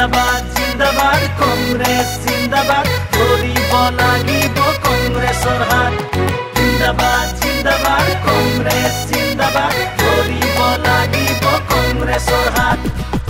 जिंदाबाद जिंदाबाद कांग्रेस जिंदाबाद धरिब लागिब कांग्रेसर हात जिंदाबाद जिंदाबाद कांग्रेस जिंदाबाद धरिब लागिब कांग्रेसर हात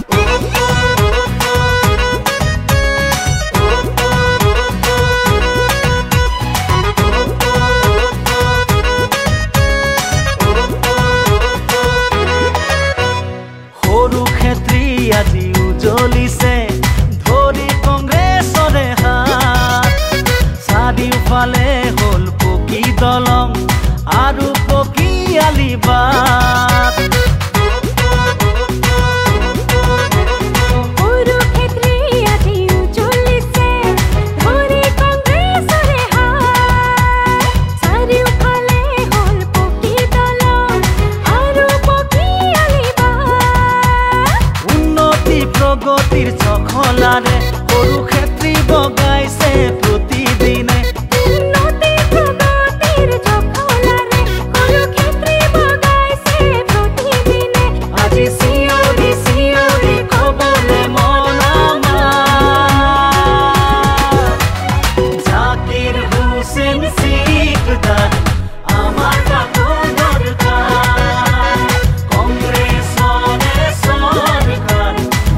আজি উজলিছে ধৰি কংগ্ৰেছৰে হাত চাৰিওফালে হল পকী দলং আৰু পকী আলিবাট প্রগতির চখলারে সরু ক্ষেত্রী বগাইছে প্রতিদিনে উন্নতি প্রগতির চখলারে সরু ক্ষেত্রী বগাইছে প্রতিদিনে আজি সিওরি সিওরি কবলে মন আমার জাকির হোসেন সিকদার আমার কাকু দরকার কংগ্রেসরে সরকার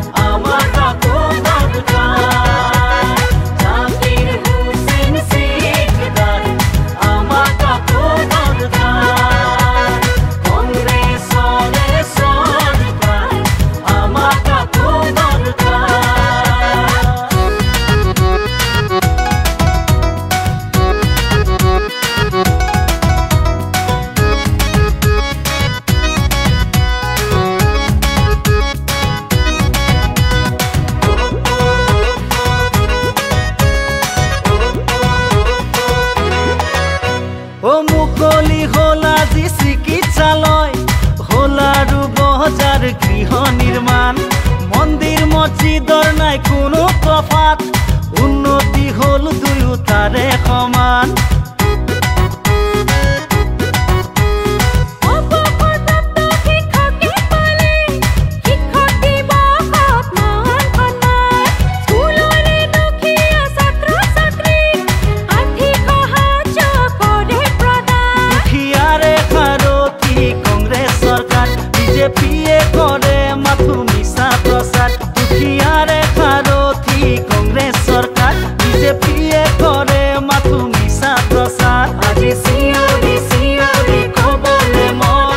মুকলি হল আজি চিকিৎসালয় হল আৰু বজাৰ গৃহ নিৰ্মাণ মন্দিৰ মছজিদৰ নাই কোনো তফাত উন্নতি হল দুয়োটাৰে সমান বিজেপিয়ে করে মাথু মিছা প্রচার দুখিয়ারে খারথি কংগ্রেস সরকার বিজেপিয়ে করে মাথু মিছা প্রচার আজি সিওরি সিওরি কবলে মন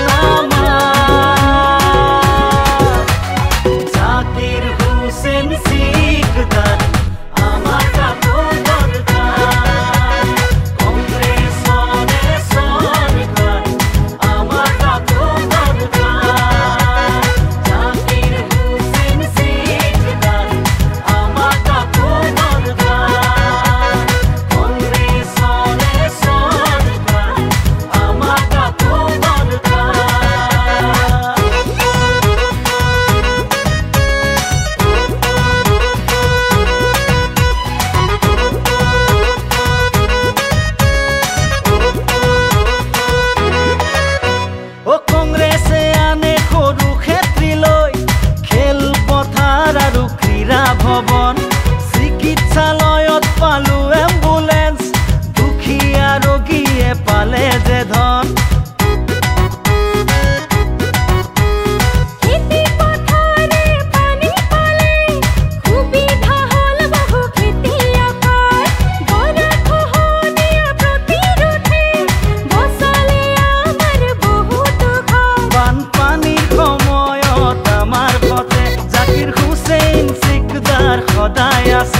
আমার জাকির হোসেন সিকদার আমার কাকু দরকার কংগ্রেসরে সরকার আমার কাকু ভবন চিকিৎসালয়ত পালো এম্বুলেন্স দুখীয়া ৰোগীয়ে পালে যে ধন বানপানীৰ সময়ত আমাৰ পথে জাকিৰ হোসেন সদায় আছে